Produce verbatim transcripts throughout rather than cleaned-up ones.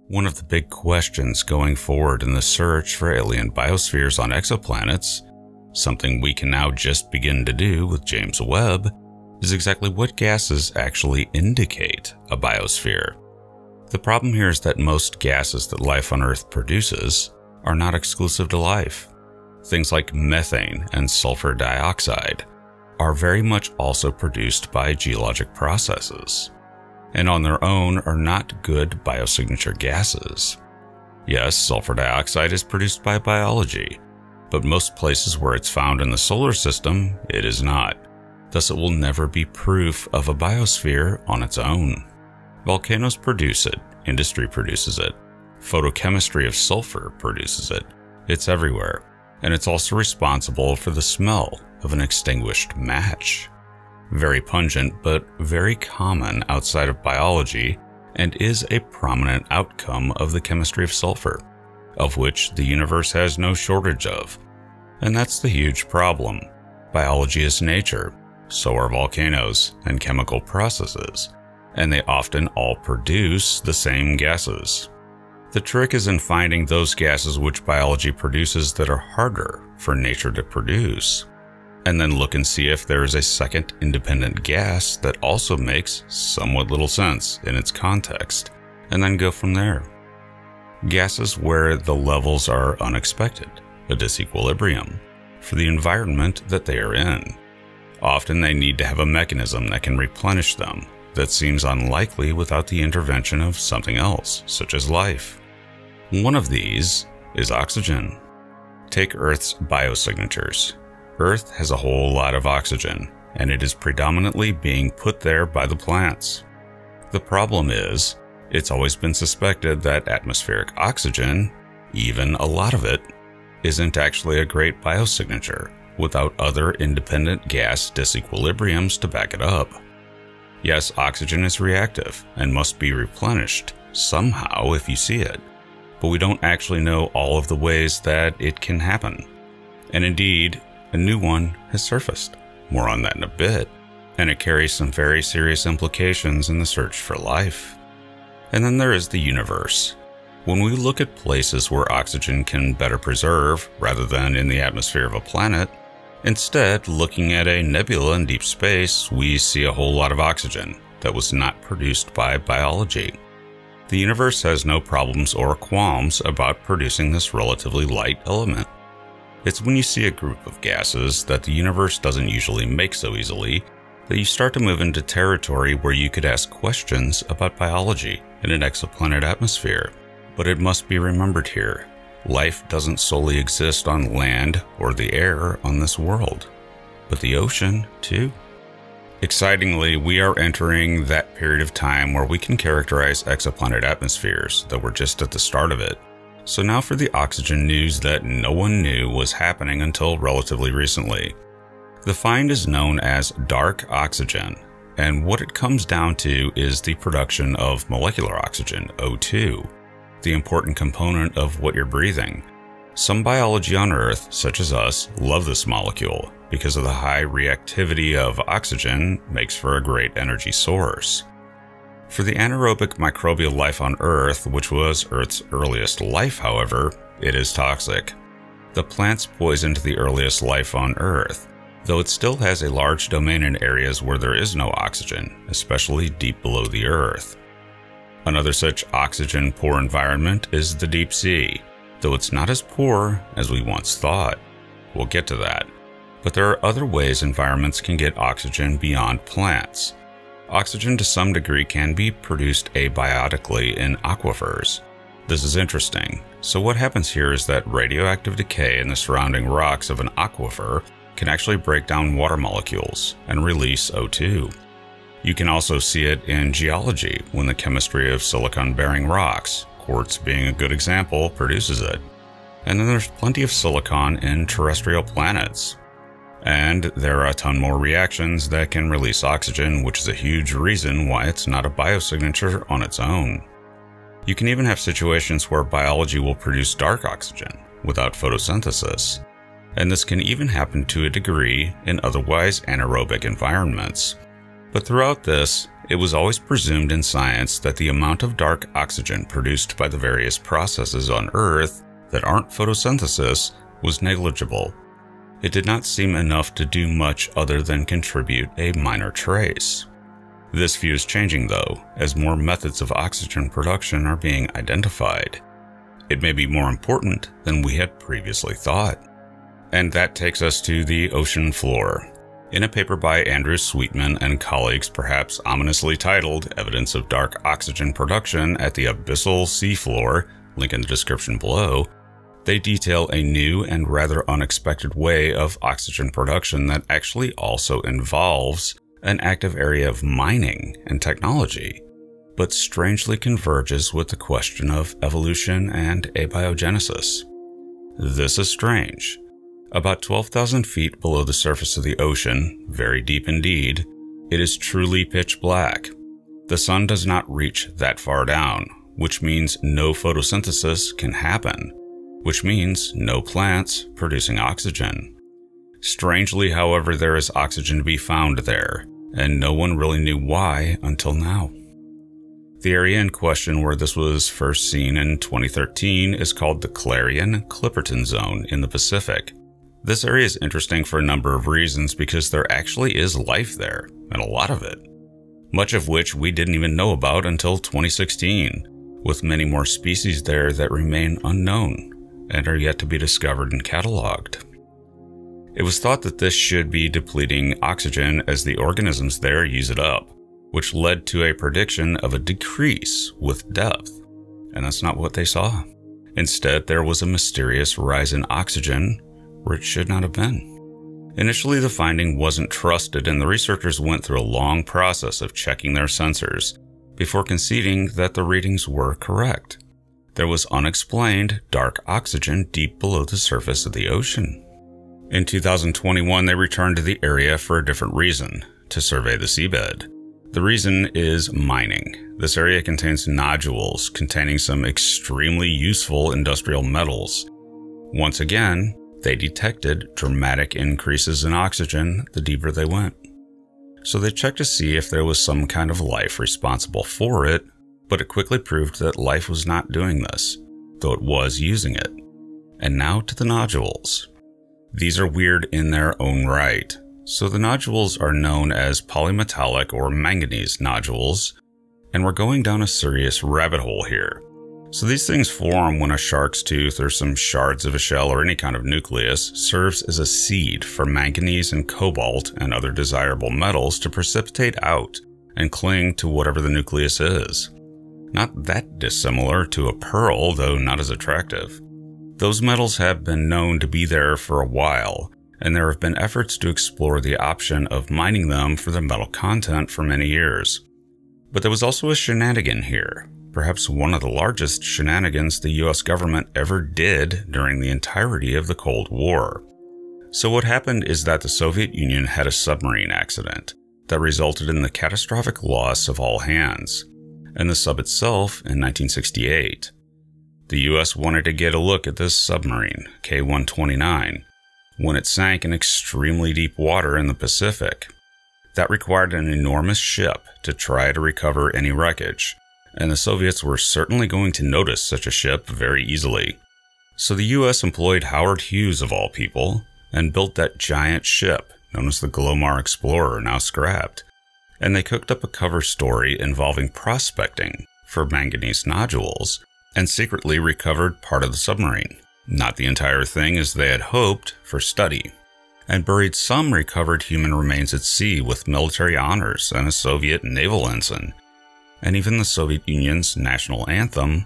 One of the big questions going forward in the search for alien biospheres on exoplanets, something we can now just begin to do with James Webb, is exactly what gases actually indicate a biosphere. The problem here is that most gases that life on Earth produces are not exclusive to life. Things like methane and sulfur dioxide are very much also produced by geologic processes, and on their own are not good biosignature gases. Yes, sulfur dioxide is produced by biology, but most places where it's found in the solar system, it is not. Thus, it will never be proof of a biosphere on its own. Volcanoes produce it, industry produces it, photochemistry of sulfur produces it. It's everywhere, and it's also responsible for the smell of an extinguished match. Very pungent, but very common outside of biology, and is a prominent outcome of the chemistry of sulfur, of which the universe has no shortage of. And that's the huge problem. Biology is nature, so are volcanoes and chemical processes, and they often all produce the same gases. The trick is in finding those gases which biology produces that are harder for nature to produce, and then look and see if there is a second independent gas that also makes somewhat little sense in its context, and then go from there. Gases where the levels are unexpected, a disequilibrium, for the environment that they are in. Often they need to have a mechanism that can replenish them that seems unlikely without the intervention of something else, such as life. One of these is oxygen. Take Earth's biosignatures. Earth has a whole lot of oxygen, and it is predominantly being put there by the plants. The problem is, it's always been suspected that atmospheric oxygen, even a lot of it, isn't actually a great biosignature without other independent gas disequilibriums to back it up. Yes, oxygen is reactive and must be replenished somehow if you see it, but we don't actually know all of the ways that it can happen. And indeed, a new one has surfaced. More on that in a bit, and it carries some very serious implications in the search for life. And then there is the universe. When we look at places where oxygen can better preserve rather than in the atmosphere of a planet, instead, looking at a nebula in deep space, we see a whole lot of oxygen that was not produced by biology. The universe has no problems or qualms about producing this relatively light element. It's when you see a group of gases that the universe doesn't usually make so easily that you start to move into territory where you could ask questions about biology in an exoplanet atmosphere. But it must be remembered here, life doesn't solely exist on land or the air on this world, but the ocean too. Excitingly, we are entering that period of time where we can characterize exoplanet atmospheres, though we're just at the start of it. So now for the oxygen news that no one knew was happening until relatively recently. The find is known as dark oxygen, and what it comes down to is the production of molecular oxygen, O two, the important component of what you're breathing. Some biology on Earth, such as us, love this molecule because of the high reactivity of oxygen makes for a great energy source. For the anaerobic microbial life on Earth, which was Earth's earliest life, however, it is toxic. The plants poisoned the earliest life on Earth, though it still has a large domain in areas where there is no oxygen, especially deep below the Earth. Another such oxygen-poor environment is the deep sea, though it's not as poor as we once thought. We'll get to that. But there are other ways environments can get oxygen beyond plants. Oxygen to some degree can be produced abiotically in aquifers. This is interesting. So what happens here is that radioactive decay in the surrounding rocks of an aquifer can actually break down water molecules and release O two. You can also see it in geology when the chemistry of silicon-bearing rocks, quartz being a good example, produces it. And then there's plenty of silicon in terrestrial planets. And there are a ton more reactions that can release oxygen, which is a huge reason why it's not a biosignature on its own. You can even have situations where biology will produce dark oxygen without photosynthesis, and this can even happen to a degree in otherwise anaerobic environments. But throughout this, It was always presumed in science that the amount of dark oxygen produced by the various processes on Earth that aren't photosynthesis was negligible. It did not seem enough to do much other than contribute a minor trace. This view is changing though, as more methods of oxygen production are being identified. It may be more important than we had previously thought. And that takes us to the ocean floor. In a paper by Andrew Sweetman and colleagues, perhaps ominously titled Evidence of Dark Oxygen Production at the Abyssal Seafloor, link in the description below, they detail a new and rather unexpected way of oxygen production that actually also involves an active area of mining and technology, but strangely converges with the question of evolution and abiogenesis. This is strange. About twelve thousand feet below the surface of the ocean, very deep indeed, it is truly pitch black. The sun does not reach that far down, which means no photosynthesis can happen, which means no plants producing oxygen. Strangely, however, there is oxygen to be found there, and no one really knew why until now. The area in question where this was first seen in twenty thirteen is called the Clarion-Clipperton Zone in the Pacific. This area is interesting for a number of reasons because there actually is life there, and a lot of it. Much of which we didn't even know about until twenty sixteen, with many more species there that remain unknown and are yet to be discovered and cataloged. It was thought that this should be depleting oxygen as the organisms there use it up, which led to a prediction of a decrease with depth, and that's not what they saw. Instead, there was a mysterious rise in oxygen where it should not have been. Initially, the finding wasn't trusted, and the researchers went through a long process of checking their sensors before conceding that the readings were correct. There was unexplained dark oxygen deep below the surface of the ocean. In two thousand twenty-one, they returned to the area for a different reason, to survey the seabed. The reason is mining. This area contains nodules containing some extremely useful industrial metals. Once again, they detected dramatic increases in oxygen the deeper they went. So they checked to see if there was some kind of life responsible for it, but it quickly proved that life was not doing this, though it was using it. And now to the nodules. These are weird in their own right. So the nodules are known as polymetallic or manganese nodules, and we're going down a serious rabbit hole here. So these things form when a shark's tooth or some shards of a shell or any kind of nucleus serves as a seed for manganese and cobalt and other desirable metals to precipitate out and cling to whatever the nucleus is. Not that dissimilar to a pearl, though not as attractive. Those metals have been known to be there for a while, and there have been efforts to explore the option of mining them for their metal content for many years. But there was also a shenanigan here. Perhaps one of the largest shenanigans the U S government ever did during the entirety of the Cold War. So what happened is that the Soviet Union had a submarine accident that resulted in the catastrophic loss of all hands, and the sub itself in nineteen sixty-eight. The U S wanted to get a look at this submarine, K one twenty-nine, when it sank in extremely deep water in the Pacific. That required an enormous ship to try to recover any wreckage, and the Soviets were certainly going to notice such a ship very easily. So the U S employed Howard Hughes of all people, and built that giant ship known as the Glomar Explorer, now scrapped, and they cooked up a cover story involving prospecting for manganese nodules, and secretly recovered part of the submarine. Not the entire thing as they had hoped for study, and buried some recovered human remains at sea with military honors and a Soviet naval ensign, and even the Soviet Union's national anthem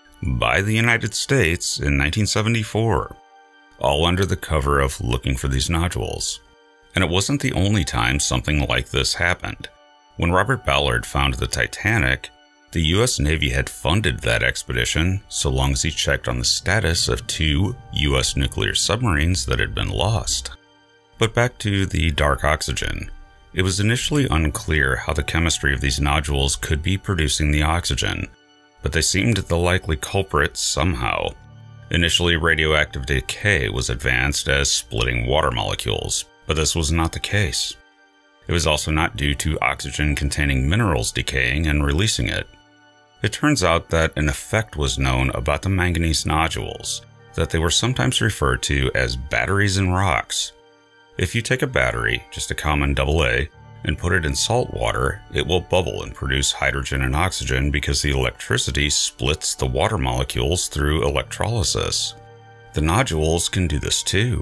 by the United States in nineteen seventy-four, all under the cover of looking for these nodules. And it wasn't the only time something like this happened. When Robert Ballard found the Titanic, the U S Navy had funded that expedition so long as he checked on the status of two U S nuclear submarines that had been lost. But back to the dark oxygen. It was initially unclear how the chemistry of these nodules could be producing the oxygen, but they seemed the likely culprit somehow. Initially, radioactive decay was advanced as splitting water molecules, but this was not the case. It was also not due to oxygen-containing minerals decaying and releasing it. It turns out that an effect was known about the manganese nodules, that they were sometimes referred to as batteries in rocks. If you take a battery, just a common double A, and put it in salt water, it will bubble and produce hydrogen and oxygen because the electricity splits the water molecules through electrolysis. The nodules can do this too.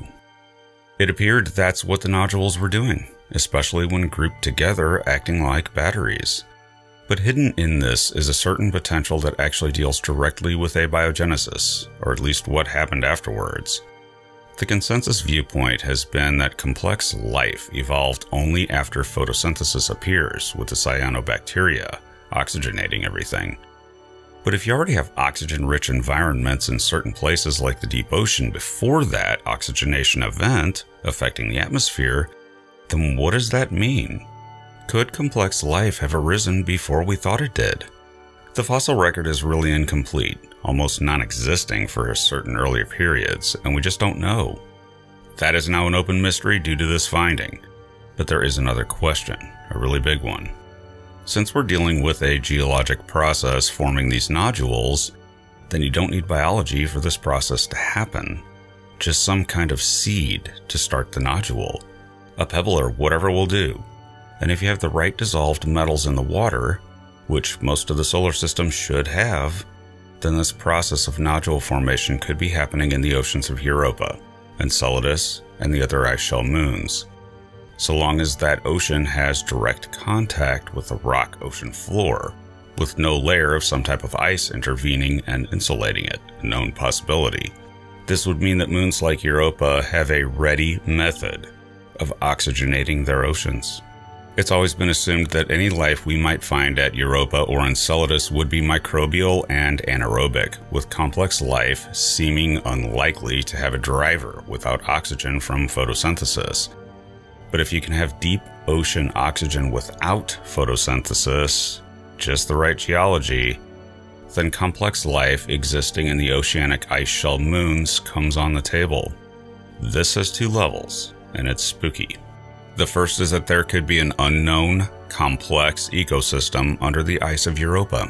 It appeared that's what the nodules were doing, especially when grouped together, acting like batteries. But hidden in this is a certain potential that actually deals directly with abiogenesis, or at least what happened afterwards. The consensus viewpoint has been that complex life evolved only after photosynthesis appears with the cyanobacteria, oxygenating everything. But if you already have oxygen-rich environments in certain places like the deep ocean before that oxygenation event affecting the atmosphere, then what does that mean? Could complex life have arisen before we thought it did? The fossil record is really incomplete, almost non-existing for certain earlier periods, and we just don't know. That is now an open mystery due to this finding. But there is another question, a really big one. Since we're dealing with a geologic process forming these nodules, then you don't need biology for this process to happen. Just some kind of seed to start the nodule. A pebble or whatever will do. And if you have the right dissolved metals in the water, which most of the solar system should have, then this process of nodule formation could be happening in the oceans of Europa, Enceladus, and the other ice shell moons. So long as that ocean has direct contact with the rock ocean floor, with no layer of some type of ice intervening and insulating it, a known possibility. This would mean that moons like Europa have a ready method of oxygenating their oceans. It's always been assumed that any life we might find at Europa or Enceladus would be microbial and anaerobic, with complex life seeming unlikely to have a driver without oxygen from photosynthesis. But if you can have deep ocean oxygen without photosynthesis, just the right geology, then complex life existing in the oceanic ice shell moons comes on the table. This has two levels, and it's spooky. The first is that there could be an unknown, complex ecosystem under the ice of Europa.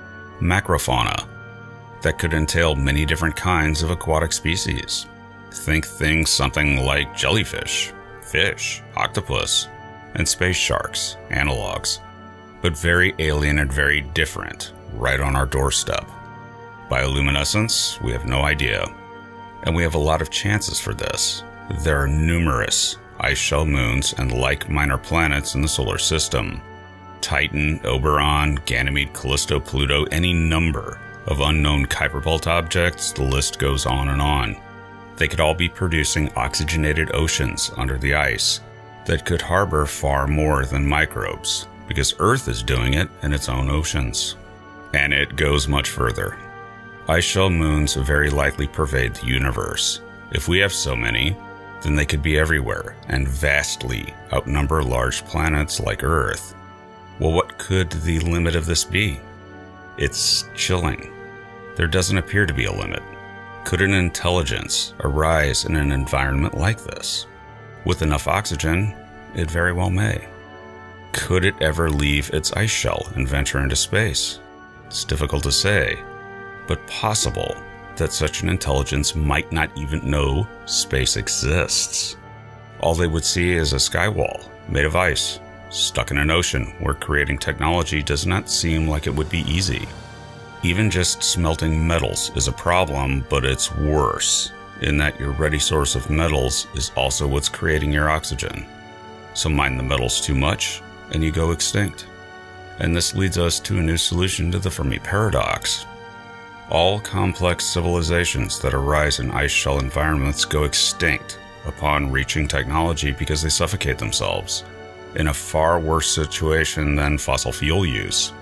Macrofauna. That could entail many different kinds of aquatic species. Think things something like jellyfish, fish, octopus, and space sharks, analogs. But very alien and very different, right on our doorstep. Bioluminescence, we have no idea. And we have a lot of chances for this. There are numerous ice shell moons and like minor planets in the solar system. Titan, Oberon, Ganymede, Callisto, Pluto, any number of unknown Kuiper Belt objects, the list goes on and on. They could all be producing oxygenated oceans under the ice that could harbor far more than microbes, because Earth is doing it in its own oceans. And it goes much further. Ice shell moons very likely pervade the universe. If we have so many, then they could be everywhere and vastly outnumber large planets like Earth. Well, what could the limit of this be? It's chilling. There doesn't appear to be a limit. Could an intelligence arise in an environment like this? With enough oxygen, it very well may. Could it ever leave its ice shell and venture into space? It's difficult to say, but possible that such an intelligence might not even know space exists. All they would see is a skywall made of ice, stuck in an ocean where creating technology does not seem like it would be easy. Even just smelting metals is a problem, but it's worse, in that your ready source of metals is also what's creating your oxygen. So mine the metals too much, and you go extinct. And this leads us to a new solution to the Fermi Paradox. All complex civilizations that arise in ice shell environments go extinct upon reaching technology because they suffocate themselves, in a far worse situation than fossil fuel use.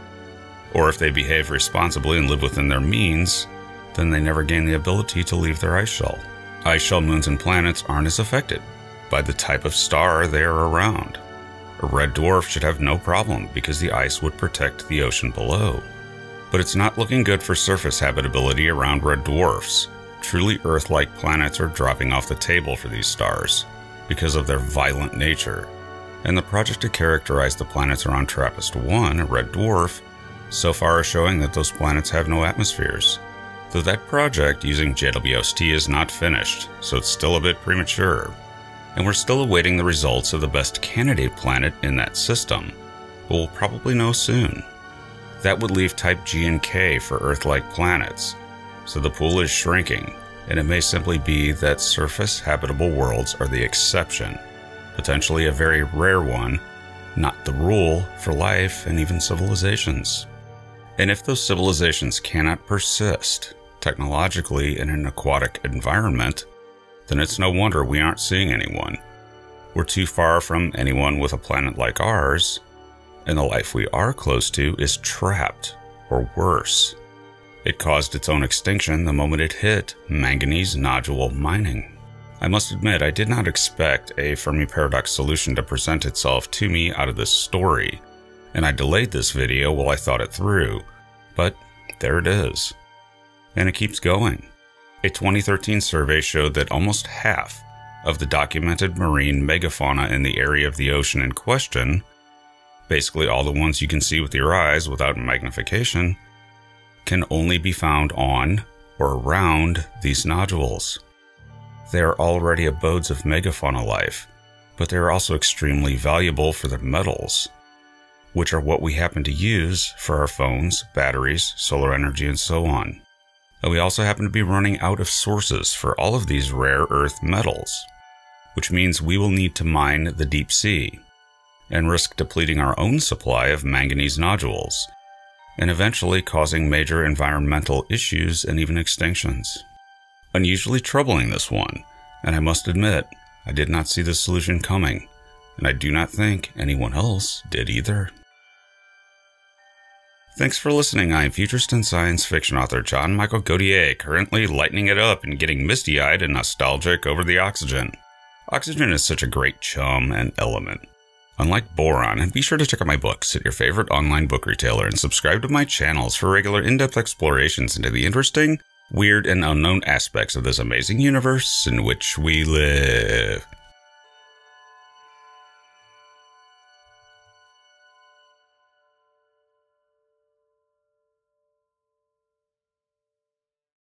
Or if they behave responsibly and live within their means, then they never gain the ability to leave their ice shell. Ice shell moons and planets aren't as affected by the type of star they are around. A red dwarf should have no problem because the ice would protect the ocean below. But it's not looking good for surface habitability around red dwarfs. Truly Earth-like planets are dropping off the table for these stars because of their violent nature. and the project to characterize the planets around TRAPPIST one, a red dwarf, so far is showing that those planets have no atmospheres. Though that project using J W S T is not finished, so it's still a bit premature. And we're still awaiting the results of the best candidate planet in that system, but we'll probably know soon. That would leave type G and K for Earth-like planets, so the pool is shrinking, and it may simply be that surface habitable worlds are the exception, potentially a very rare one, not the rule for life and even civilizations. And if those civilizations cannot persist technologically in an aquatic environment, then it's no wonder we aren't seeing anyone. We're too far from anyone with a planet like ours, and the life we are close to is trapped, or worse. It caused its own extinction the moment it hit manganese nodule mining. I must admit, I did not expect a Fermi Paradox solution to present itself to me out of this story, and I delayed this video while I thought it through, but there it is. And it keeps going. A twenty thirteen survey showed that almost half of the documented marine megafauna in the area of the ocean in question, basically all the ones you can see with your eyes without magnification, can only be found on or around these nodules. They are already abodes of megafauna life, but they are also extremely valuable for their metals, which are what we happen to use for our phones, batteries, solar energy, and so on. And we also happen to be running out of sources for all of these rare earth metals, which means we will need to mine the deep sea and risk depleting our own supply of manganese nodules, and eventually causing major environmental issues and even extinctions. Unusually troubling, this one, and I must admit, I did not see this solution coming, and I do not think anyone else did either. Thanks for listening. I am futurist and science fiction author John Michael Godier, currently lightening it up and getting misty-eyed and nostalgic over the oxygen. Oxygen is such a great chum and element. Unlike boron, and be sure to check out my books at your favorite online book retailer and subscribe to my channels for regular in-depth explorations into the interesting, weird, and unknown aspects of this amazing universe in which we live.